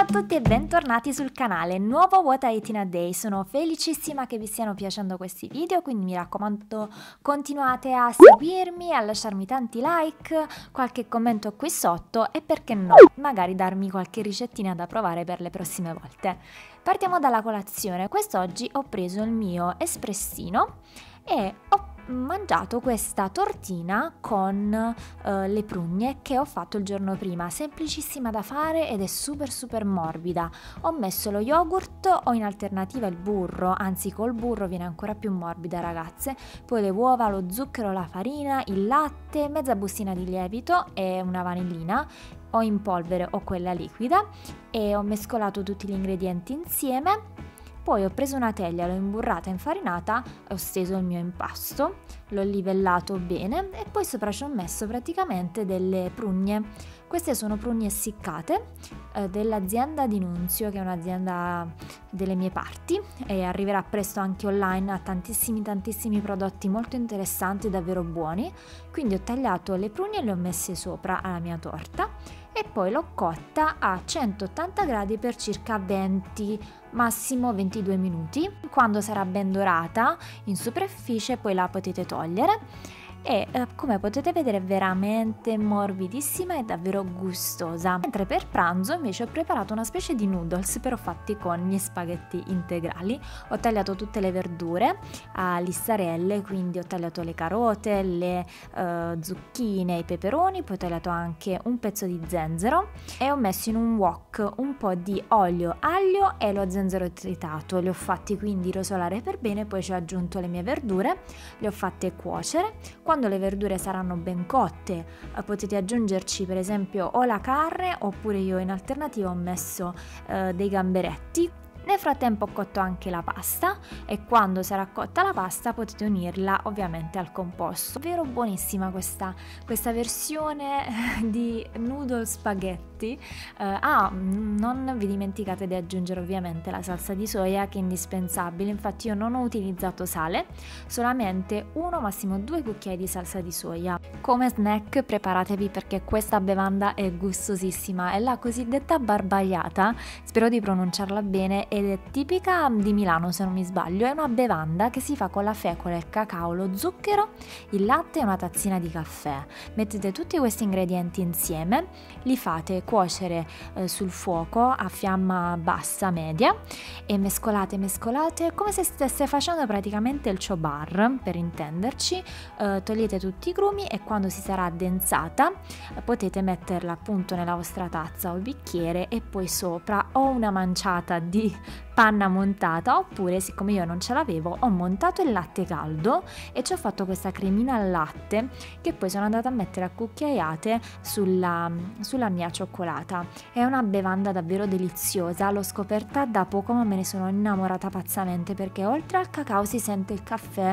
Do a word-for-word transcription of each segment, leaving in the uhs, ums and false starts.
tutti e bentornati sul canale, nuovo What I Eat in a Day. Sono felicissima che vi stiano piacendo questi video, quindi mi raccomando continuate a seguirmi, a lasciarmi tanti like, qualche commento qui sotto e perché no, magari darmi qualche ricettina da provare per le prossime volte. Partiamo dalla colazione. Quest'oggi ho preso il mio espressino e ho mangiato questa tortina con uh, le prugne che ho fatto il giorno prima, semplicissima da fare ed è super super morbida. Ho messo lo yogurt o in alternativa il burro, anzi col burro viene ancora più morbida ragazze, poi le uova, lo zucchero, la farina, il latte, mezza bustina di lievito e una vanillina o in polvere o quella liquida, e ho mescolato tutti gli ingredienti insieme. Poi ho preso una teglia, l'ho imburrata, infarinata, ho steso il mio impasto, l'ho livellato bene e poi sopra ci ho messo praticamente delle prugne. Queste sono prugne essiccate eh, dell'azienda di Nunzio, che è un'azienda delle mie parti e arriverà presto anche online, ha tantissimi tantissimi prodotti molto interessanti, davvero buoni. Quindi ho tagliato le prugne e le ho messe sopra alla mia torta e poi l'ho cotta a centottanta gradi per circa venti, massimo ventidue minuti. Quando sarà ben dorata in superficie poi la potete togliere e eh, come potete vedere è veramente morbidissima e davvero gustosa. Mentre per pranzo invece ho preparato una specie di noodles però fatti con gli spaghetti integrali. Ho tagliato tutte le verdure a listarelle, quindi ho tagliato le carote, le eh, zucchine, i peperoni, poi ho tagliato anche un pezzo di zenzero e ho messo in un wok un po' di olio, aglio e lo zenzero tritato. Li ho fatti quindi rosolare per bene, poi ci ho aggiunto le mie verdure, le ho fatte cuocere. Quando le verdure saranno ben cotte eh, potete aggiungerci per esempio o la carne, oppure io in alternativa ho messo eh, dei gamberetti. Nel frattempo ho cotto anche la pasta e quando sarà cotta la pasta potete unirla ovviamente al composto. Davvero buonissima questa, questa versione di noodle spaghetti. Uh, ah, non vi dimenticate di aggiungere ovviamente la salsa di soia, che è indispensabile. Infatti io non ho utilizzato sale, solamente uno massimo due cucchiai di salsa di soia. Come snack preparatevi perché questa bevanda è gustosissima, è la cosiddetta barbagliata, spero di pronunciarla bene, ed è tipica di Milano se non mi sbaglio. È una bevanda che si fa con la fecola, il cacao, lo zucchero, il latte e una tazzina di caffè. Mettete tutti questi ingredienti insieme, li fate cuocere eh, sul fuoco a fiamma bassa media e mescolate mescolate come se stesse facendo praticamente il chobar, per intenderci. Eh, togliete tutti i grumi e quando si sarà addensata eh, potete metterla appunto nella vostra tazza o bicchiere e poi sopra o una manciata di panna montata, oppure siccome io non ce l'avevo ho montato il latte caldo e ci ho fatto questa cremina al latte che poi sono andata a mettere a cucchiaiate sulla, sulla mia cioccolata. È una bevanda davvero deliziosa, l'ho scoperta da poco ma me ne sono innamorata pazzamente perché oltre al cacao si sente il caffè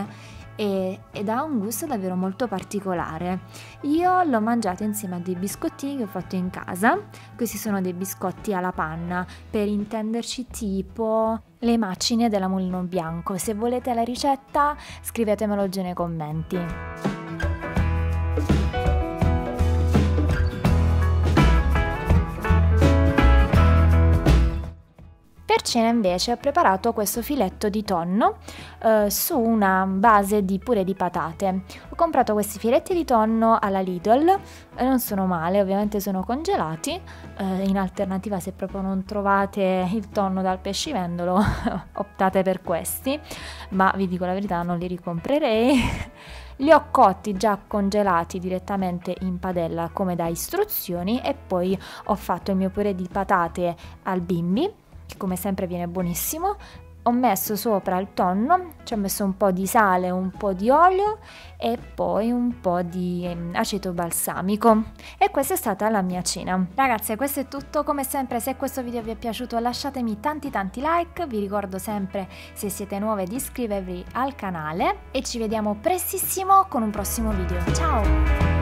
e, ed ha un gusto davvero molto particolare. Io l'ho mangiato insieme a dei biscottini che ho fatto in casa. Questi sono dei biscotti alla panna, per intenderci tipo le macine della Mulino Bianco. Se volete la ricetta scrivetemelo giù nei commenti. Per cena invece ho preparato questo filetto di tonno eh, su una base di purè di patate. Ho comprato questi filetti di tonno alla Lidl e non sono male, ovviamente sono congelati. Eh, in alternativa, se proprio non trovate il tonno dal pescivendolo optate per questi, ma vi dico la verità non li ricomprerei. Li ho cotti già congelati direttamente in padella come da istruzioni e poi ho fatto il mio purè di patate al bimbi, che come sempre viene buonissimo. Ho messo sopra il tonno, ci ho messo un po' di sale, un po' di olio e poi un po' di aceto balsamico e questa è stata la mia cena. Ragazze, questo è tutto. Come sempre, se questo video vi è piaciuto lasciatemi tanti tanti like. Vi ricordo sempre, se siete nuove, di iscrivervi al canale e ci vediamo prestissimo con un prossimo video. Ciao!